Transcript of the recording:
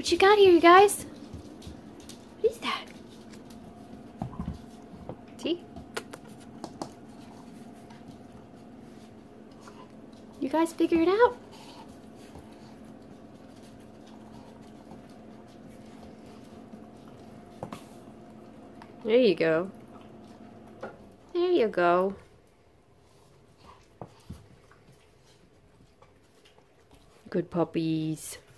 What you got here, you guys? What is that? See? You guys figure it out? There you go. There you go. Good puppies.